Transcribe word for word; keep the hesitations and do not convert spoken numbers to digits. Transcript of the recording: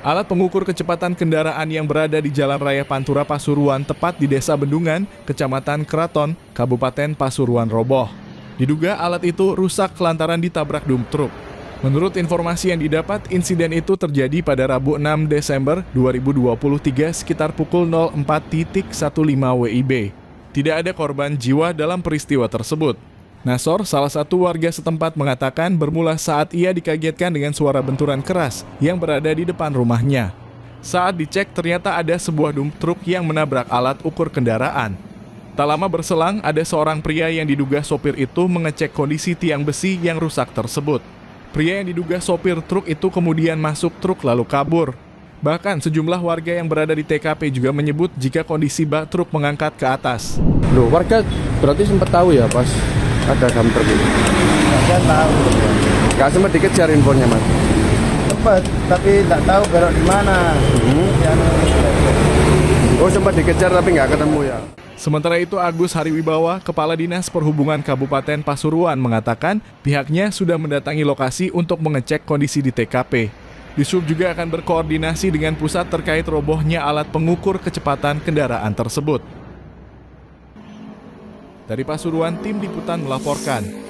Alat pengukur kecepatan kendaraan yang berada di Jalan Raya Pantura Pasuruan tepat di Desa Bendungan, Kecamatan Keraton, Kabupaten Pasuruan roboh. Diduga alat itu rusak lantaran ditabrak dump truk. Menurut informasi yang didapat, insiden itu terjadi pada Rabu enam Desember dua ribu dua puluh tiga sekitar pukul nol empat lima belas W I B. Tidak ada korban jiwa dalam peristiwa tersebut. Nasor, salah satu warga setempat, mengatakan bermula saat ia dikagetkan dengan suara benturan keras yang berada di depan rumahnya. Saat dicek, ternyata ada sebuah dump truk yang menabrak alat ukur kendaraan. Tak lama berselang, ada seorang pria yang diduga sopir itu mengecek kondisi tiang besi yang rusak tersebut. Pria yang diduga sopir truk itu kemudian masuk truk lalu kabur. Bahkan sejumlah warga yang berada di T K P juga menyebut jika kondisi bak truk mengangkat ke atas. Loh, warga berarti sempat tahu ya pas ada dump truk ini? Saya tahu. Nggak sempat dikejar infonya, Mas? Sempat, tapi nggak tahu belok di mana. Hmm. Oh, sempat dikejar tapi nggak ketemu ya? Sementara itu, Agus Hariwibawa, Kepala Dinas Perhubungan Kabupaten Pasuruan, mengatakan pihaknya sudah mendatangi lokasi untuk mengecek kondisi di T K P. Dishub juga akan berkoordinasi dengan pusat terkait robohnya alat pengukur kecepatan kendaraan tersebut. Dari Pasuruan, tim liputan melaporkan.